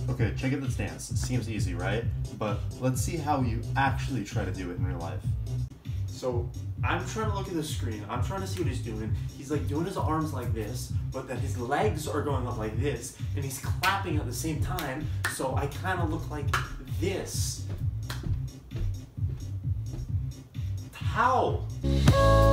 Okay, check out this dance. It seems easy, right? But let's see how you actually try to do it in real life. So I'm trying to look at the screen. I'm trying to see what he's doing. He's like doing his arms like this, but then his legs are going up like this, and he's clapping at the same time, so I kind of look like this. How?